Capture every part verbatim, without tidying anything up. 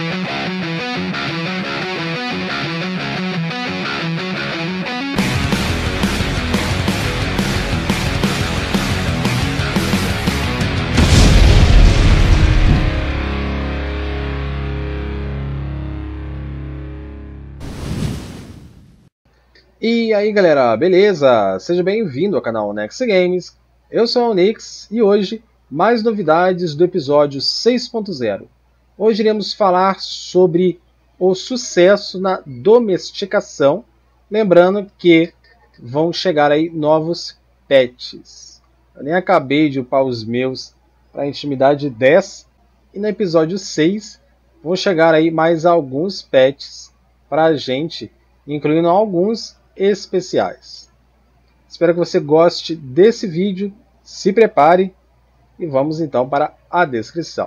E aí galera, beleza? Seja bem-vindo ao canal Next Games. Eu sou o Nix e hoje mais novidades do episódio seis ponto zero. Hoje iremos falar sobre o sucesso na domesticação, lembrando que vão chegar aí novos pets. Eu nem acabei de upar os meus para a intimidade dez e no episódio seis vão chegar aí mais alguns pets para a gente, incluindo alguns especiais. Espero que você goste desse vídeo, se prepare e vamos então para a descrição.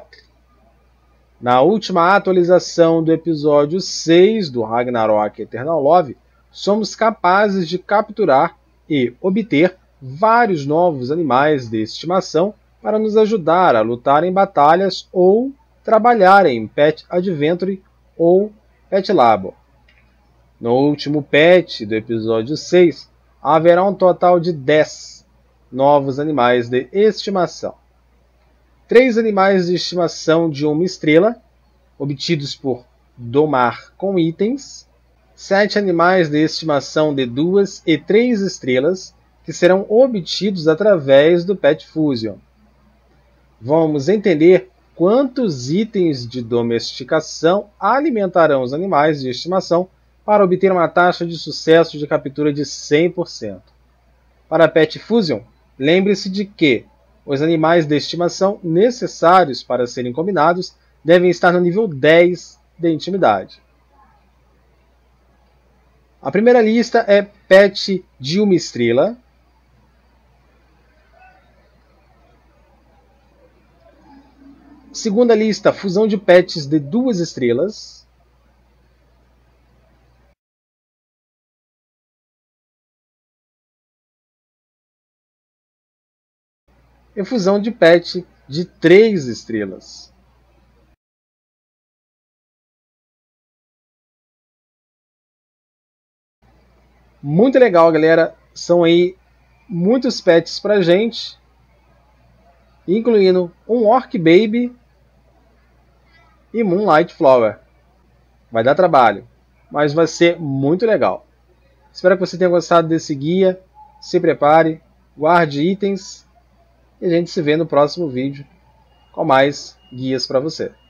Na última atualização do episódio seis do Ragnarok Eternal Love, somos capazes de capturar e obter vários novos animais de estimação para nos ajudar a lutar em batalhas ou trabalhar em Pet Adventure ou Pet Labo. No último patch do episódio seis, haverá um total de dez novos animais de estimação. três animais de estimação de uma estrela, obtidos por domar com itens. sete animais de estimação de duas e três estrelas, que serão obtidos através do Pet Fusion. Vamos entender quantos itens de domesticação alimentarão os animais de estimação para obter uma taxa de sucesso de captura de cem por cento. Para Pet Fusion, lembre-se de que os animais de estimação necessários para serem combinados devem estar no nível dez de intimidade. A primeira lista é Pet de uma estrela. Segunda lista, fusão de pets de duas estrelas. E fusão de pet de três estrelas. Muito legal, galera. São aí muitos pets pra gente, incluindo um Orc Baby e Moonlight Flower. Vai dar trabalho, mas vai ser muito legal. Espero que você tenha gostado desse guia. Se prepare, guarde itens. E a gente se vê no próximo vídeo com mais guias para você.